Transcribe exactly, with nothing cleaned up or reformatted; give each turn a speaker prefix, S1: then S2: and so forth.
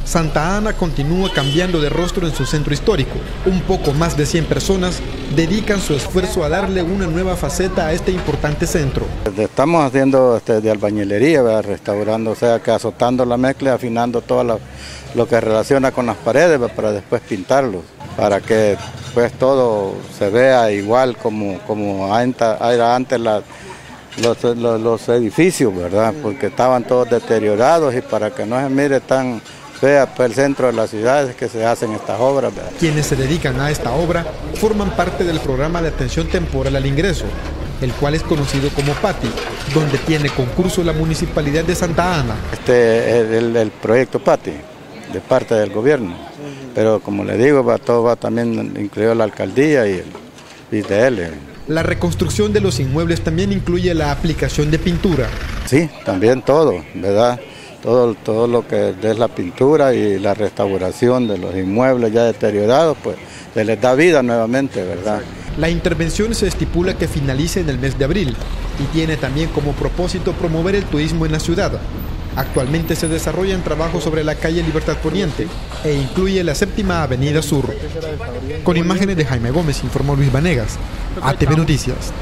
S1: Santa Ana continúa cambiando de rostro en su centro histórico. Un poco más de cien personas dedican su esfuerzo a darle una nueva faceta a este importante centro.
S2: Estamos haciendo este, de albañilería, ¿verdad? Restaurando, o sea, que azotando la mezcla, afinando todo lo, lo que relaciona con las paredes, ¿verdad? Para después pintarlo, para que pues todo se vea igual como, como era antes la, los, los, los edificios, ¿verdad? Porque estaban todos deteriorados y para que no se mire tan vea pues, el centro de la ciudad es que se hacen estas obras, ¿verdad?
S1: Quienes se dedican a esta obra forman parte del programa de atención temporal al ingreso, el cual es conocido como PATI, donde tiene concurso la Municipalidad de Santa Ana.
S2: Este es el, el proyecto PATI, de parte del gobierno, pero como le digo, va, todo va también incluido la alcaldía y el I D L.
S1: La reconstrucción de los inmuebles también incluye la aplicación de pintura.
S2: Sí, también todo, ¿verdad? Todo, todo lo que es la pintura y la restauración de los inmuebles ya deteriorados, pues se les da vida nuevamente, ¿verdad?
S1: La intervención se estipula que finalice en el mes de abril y tiene también como propósito promover el turismo en la ciudad. Actualmente se desarrollan trabajos sobre la calle Libertad Poniente e incluye la séptima avenida Sur. Con imágenes de Jaime Gómez, informó Luis Vanegas, A T V Noticias.